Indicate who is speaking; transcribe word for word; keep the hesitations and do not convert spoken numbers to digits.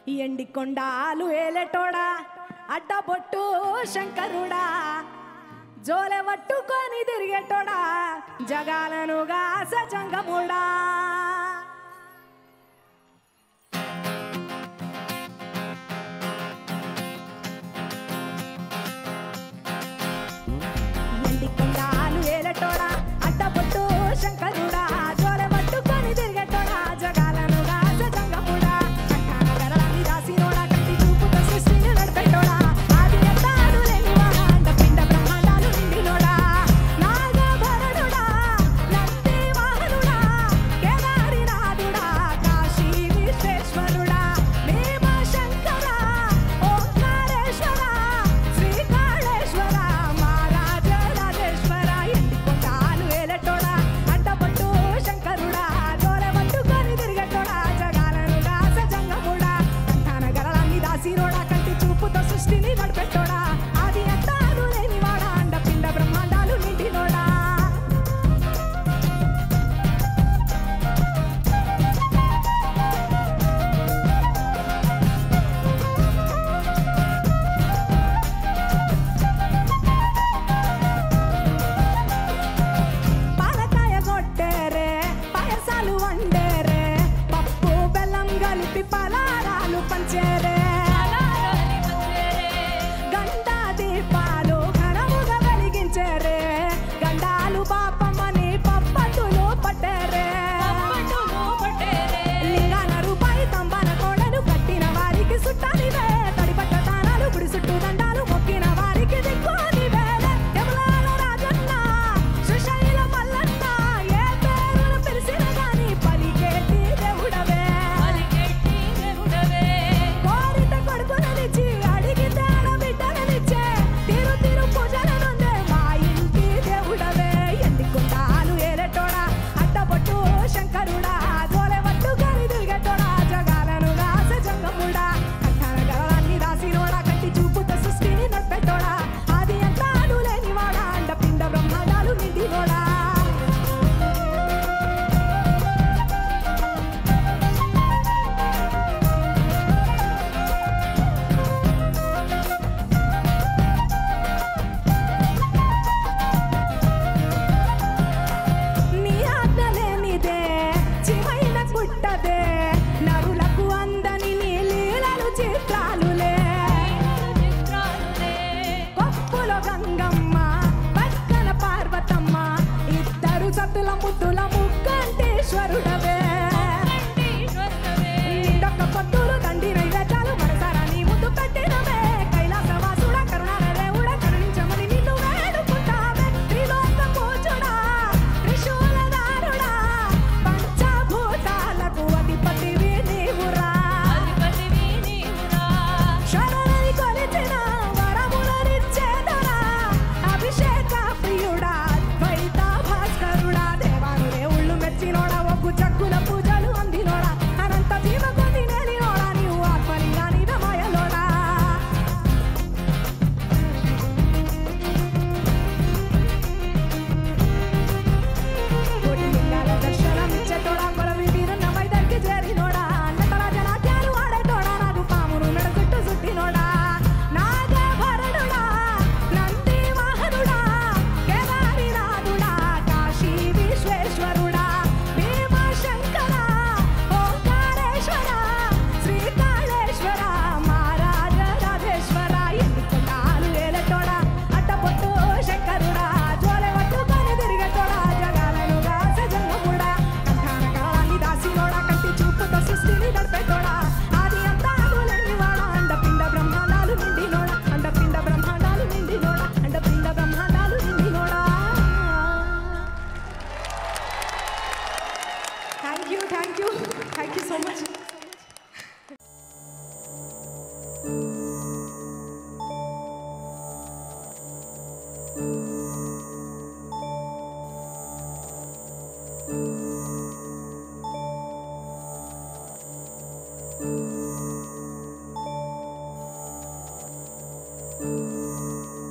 Speaker 1: ఎండి కొండాలు ఏలేటోడా అడ్డబొట్టు శంకరుడా జోలె పట్టుకొని తిరిగేటోడా జగాలనుగా సజంగముడా ఎండి కొండాలు ఏలేటోడా అడ్డబొట్టు శంకరుడా జోలె పట్టుకొని తిరిగేటోడా జగాలనుగా సజంగముడా కట్టాన గరళాన్ని రాసినోడా కంటి చూపుతో సృష్టిని నడిపెట్టోడా ఆది అంతాలు లేనివాడా అండపిండ బ్రహ్మాండాలు నిండినోడా నాగభరణుడా నంది వాహనుడా కేదారినాథుడా కాశీ విశ్వేశ్వరుడా భీమశంకర ఓంకారేశ్వర శ్రీకాళేశ్వర మహారాజ రాజేశ్వర ఎండి కొండాలు ఏలేటోడా అడ్డపట్టు శంకరుడా జోలె పట్టుకొని తిరిగేటోడా జగాలనుగా సజంగముడా కంఠాన గరళాన్ని దాసినోడా కంటి చూపుతో సృష్టిని నడిపెట్టోడా ఆది అంతాలు లేనివాడా అండపిండ బ్రహ్మాండాలు నిండినోడా పాలకాయ కొట్టేరే పాయసాలు వండేరే పప్పు బెల్లం కలిపి పలారాలు పంచేరే గండా దీపాలు ఘనముగా వెలిగించేరే గండాలు పాపమ్మని పప్పట్టులు పట్టేరే లింగాన రూపాయి తంబాన కోడలు కట్టిన వారికి సుట్టానివే తడిపట్ట తానాలు గుడి చుట్టూ దండాలు మొక్కిన వారికి దిక్కునివే యములాల రాజన్న సుశైల మల్లన్న ఏ పేరును పిలిచిన గాని పలికేటి దేవుడవే కోరిత కొడుకుననిచ్చి అడిగితే ఆడబిడ్డననిచ్చే తిరు తిరు పూజలనుందే మా ఇంటి దేవుడవే ఎండి కొండాలు ఏలేటోడా అడ్డబొట్టు శంకరుడా జోలె పట్టుకొని తిరిగేటోడా జగాలనుగా సజంగముడా కంఠాన గరళాన్ని రాసినోడా కంటి చూపుతో సృష్టిని నడిపెట్టోడా ఆది అంతాలు లేనివాడా అండపిండ బ్రహ్మాండాలు నిండినోడా నీ ఆజ్ఞలేనిదే చివైన పుట్టదే నరులకు అందని నీ లీలలు చిత్రాలులే కొప్పులో గంగమ్మ పక్కన పార్వతమ్మ ఇద్దరు సతుల ముద్దుల ముక్కంటేశ్వరుడవే నిండొక్క పొత్తులు తండ్రి నైవేద్యాలు మనసారా నీ ముద్దు పెట్టినవే కైలాసవాసుడా కరుణాల దేవుడా కరుణించమని నిన్ను వేడుకుంటావే త్రిలోక పూజుడా త్రిశూలధారుడా పంచభూతాలకు అధిపతివి నీవురా శరణని కొలిచిన వరములనిచ్చేదరా అభిషేక ప్రియుడా ద్వైత భాస్కరుడా దేవాను దేవుళ్ళు మెచ్చినోడా ఒగ్గు చక్కుల పూజలు అందినోడా అనంత భీమ కొద్ది నేలినోడా నీవు ఆత్మలింగా నిధమాయలోడా కోటి లింగాల దర్శనమిచ్చేటోడా కొలవి వీరున్న వైదర్కి చేరినోడా అన్నతల జనాద్యాలు ఆడేటోడా నాగు పామును మెడ చుట్టూ చుట్టినోడా నాగభరణుడా నంది వాహనుడా కేదారినాథుడా కాశీ విశ్వేశ్వరుడా భీమశంకర ఓంకారేశ్వర శ్రీకాళేశ్వర మహారాజ రాజేశ్వర ఎండి కొండాలు ఏలేటోడా అడ్డబొట్టు శంకరుడా జోలె పట్టుకొని తిరిగేటోడా జగాలనుగా సజంగముడా కంఠాన గరళాన్ని దాసినోడా కంటి చూపుతో సృష్టిని నడిపెట్టోడా ఆది అంతాలు లేనివాడా అండపిండ బ్రహ్మాండాలు నిండినోడా అండపిండ బ్రహ్మాండాలు నిండినోడా అండపిండ బ్రహ్మాండాలు నిండినోడా thank you thank you thank you so much
Speaker 2: you.